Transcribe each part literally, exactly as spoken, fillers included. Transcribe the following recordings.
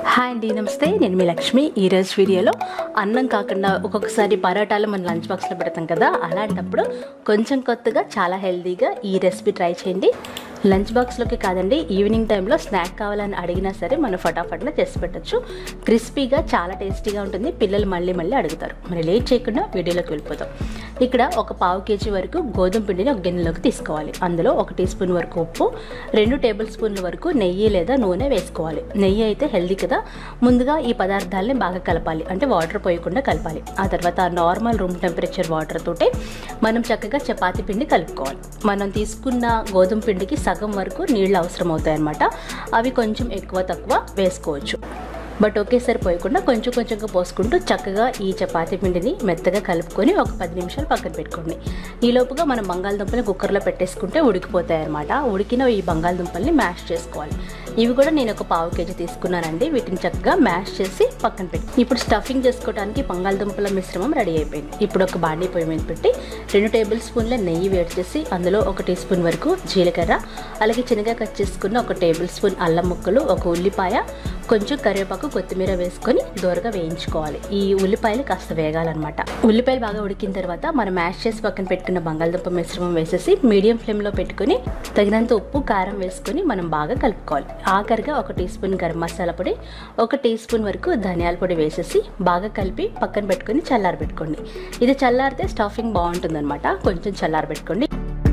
Hi అండి, నమస్తే. నేను మీ లక్ష్మి. ఈరోజు వీడియోలో అన్నం కాకుండా ఒక్కొక్కసారి పరోటాలు మన లంచ్ బాక్స్లో పెడతాం కదా, అలాంటప్పుడు కొంచెం కొత్తగా చాలా హెల్తీగా ఈ రెసిపీ ట్రై చేయండి. లంచ్ బాక్స్లోకి కాదండి, ఈవినింగ్ టైంలో స్నాక్ కావాలని అడిగినా సరే మనం ఫటాఫట్గా చేసి పెట్టచ్చు. క్రిస్పీగా చాలా టేస్టీగా ఉంటుంది. పిల్లలు మళ్ళీ మళ్ళీ అడుగుతారు. మరి లేట్ చేయకుండా వీడియోలోకి వెళ్ళిపోతాం. ఇక్కడ ఒక పావు కేజీ వరకు గోధుమ పిండిని ఒక గిన్నెలోకి తీసుకోవాలి. అందులో ఒక టీ స్పూన్ వరకు ఉప్పు, రెండు టేబుల్ స్పూన్ల వరకు నెయ్యి లేదా నూనె వేసుకోవాలి. నెయ్యి అయితే హెల్దీ కదా. ముందుగా ఈ పదార్థాలని బాగా కలపాలి, అంటే వాటర్ పోయకుండా కలపాలి. ఆ తర్వాత నార్మల్ రూమ్ టెంపరేచర్ వాటర్ తోటే మనం చక్కగా చపాతీ పిండి కలుపుకోవాలి. మనం తీసుకున్న గోధుమ పిండికి సగం వరకు నీళ్ళు అవసరం అవుతాయి అన్నమాట. అవి కొంచెం ఎక్కువ తక్కువ వేసుకోవచ్చు, బట్ ఒకేసారి పోయకుండా కొంచెం కొంచెంగా పోసుకుంటూ చక్కగా ఈ చపాతీ పిండిని మెత్తగా కలుపుకొని ఒక పది నిమిషాలు పక్కన పెట్టుకోండి. ఈ లోపుగా మనం బంగాళదుంపల్ని కుక్కర్లో పెట్టేసుకుంటే ఉడికిపోతాయి అన్నమాట. ఉడికిన ఈ బంగాళదుంపల్ని మ్యాష్ చేసుకోవాలి. ఇవి కూడా నేను ఒక పావు కేజీ తీసుకున్నానండి. వీటిని చక్కగా మ్యాష్ చేసి పక్కన పెట్టి ఇప్పుడు స్టఫింగ్ చేసుకోవడానికి బంగాళదుంపల మిశ్రమం రెడీ అయిపోయింది. ఇప్పుడు ఒక బాండీ పొయ్యి మీద పెట్టి రెండు టేబుల్ స్పూన్ల నెయ్యి వేడి చేసి అందులో ఒక టీ స్పూన్ వరకు జీలకర్ర, అలాగే చిన్నగా కట్ చేసుకున్న ఒక టేబుల్ స్పూన్ అల్లం ముక్కలు, ఒక ఉల్లిపాయ, కొంచెం కరివేపాకు, కొత్తిమీర వేసుకొని దోరగా వేయించుకోవాలి. ఈ ఉల్లిపాయలు కాస్త వేగాలన్నమాట. ఉల్లిపాయలు బాగా ఉడికిన తర్వాత మనం మ్యాష్ చేసి పక్కన పెట్టుకున్న బంగాళదుంప మిశ్రమం వేసేసి మీడియం ఫ్లేమ్లో పెట్టుకుని తగినంత ఉప్పు, కారం వేసుకొని మనం బాగా కలుపుకోవాలి. ఆఖరిగా ఒక టీ స్పూన్ గరం మసాలా పొడి, ఒక టీ స్పూన్ వరకు ధనియాల పొడి వేసేసి బాగా కలిపి పక్కన పెట్టుకుని చల్లారబెట్టుకోండి. ఇది చల్లారితే స్టఫింగ్ బాగుంటుంది అనమాట. కొంచెం చల్లారబెట్టుకోండి.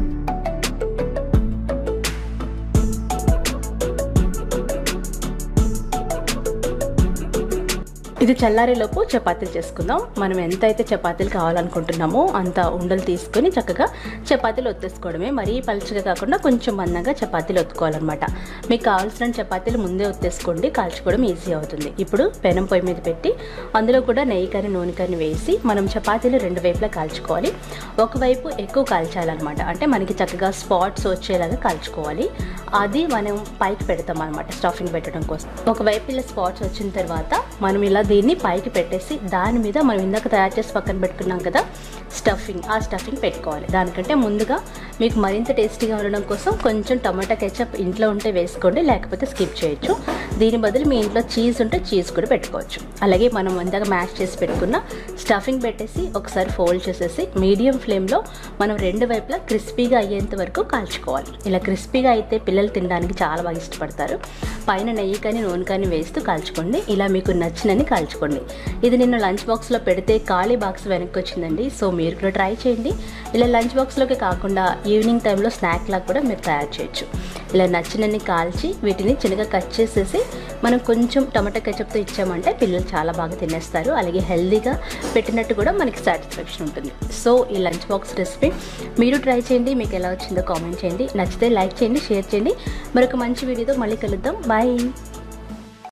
ఇది చల్లారేలోపు చపాతీలు చేసుకుందాం. మనం ఎంత అయితే చపాతీలు కావాలనుకుంటున్నామో అంత ఉండలు తీసుకొని చక్కగా చపాతీలు ఒత్తేసుకోవడమే. మరీ పలుచగా కాకుండా కొంచెం మందంగా చపాతీలు ఒత్తుకోవాలన్నమాట. మీకు కావాల్సిన చపాతీలు ముందే ఒత్తేసుకోండి, కాల్చుకోవడం ఈజీ అవుతుంది. ఇప్పుడు పెనం పొయ్యి మీద పెట్టి అందులో కూడా నెయ్యి కానీ నూనె కానీ వేసి మనం చపాతీలు రెండు వైపులా కాల్చుకోవాలి. ఒకవైపు ఎక్కువ కాల్చాలన్నమాట, అంటే మనకి చక్కగా స్పాట్స్ వచ్చేలాగా కాల్చుకోవాలి. అది మనం పైకి పెడతాం అనమాట స్టఫింగ్ పెట్టడం కోసం. ఒకవైపు ఇలా స్పాట్స్ వచ్చిన తర్వాత మనం ఇలా దీన్ని పైకి పెట్టేసి దాని మీద మనం ఇందాక తయారు చేసి పక్కన పెట్టుకున్నాం కదా స్టఫింగ్, ఆ స్టఫింగ్ పెట్టుకోవాలి. దానికంటే ముందుగా మీకు మరింత టేస్టీగా ఉండడం కోసం కొంచెం టమాటా కెచప్ ఇంట్లో ఉంటే వేసుకోండి, లేకపోతే స్కిప్ చేయొచ్చు. దీని బదులు మీ ఇంట్లో చీజ్ ఉంటే చీజ్ కూడా పెట్టుకోవచ్చు. అలాగే మనం ఇందాక మ్యాష్ చేసి పెట్టుకున్న స్టఫింగ్ పెట్టేసి ఒకసారి ఫోల్డ్ చేసేసి మీడియం ఫ్లేమ్లో మనం రెండు వైపులా క్రిస్పీగా అయ్యేంత వరకు కాల్చుకోవాలి. ఇలా క్రిస్పీగా అయితే పిల్లలు తినడానికి చాలా బాగా ఇష్టపడతారు. పైన నెయ్యి కానీ నూనె కానీ వేస్తూ కాల్చుకోండి. ఇలా మీకు నచ్చినని కాల్చుకోండి. ఇది నిన్న లంచ్ బాక్స్లో పెడితే ఖాళీ బాక్స్ వెనక్కి వచ్చిందండి. సో మీరు కూడా ట్రై చేయండి. ఇలా లంచ్ బాక్స్లోకి కాకుండా ఈవినింగ్ టైంలో స్నాక్ లాగా కూడా మీరు తయారు చేయొచ్చు. ఇలా నచ్చినన్ని కాల్చి వీటిని చిన్నగా కట్ చేసేసి మనం కొంచెం టమాటా కెచప్తో ఇచ్చామంటే పిల్లలు చాలా బాగా తినేస్తారు. అలాగే హెల్తీగా పెట్టినట్టు కూడా మనకి సాటిస్ఫాక్షన్ ఉంటుంది. సో ఈ లంచ్ బాక్స్ రెసిపీ మీరు ట్రై చేయండి. మీకు ఎలా వచ్చిందో కామెంట్ చేయండి. నచ్చితే లైక్ చేయండి, షేర్ చేయండి. మరొక మంచి వీడియోతో మళ్ళీ కలుద్దాం. బాయ్.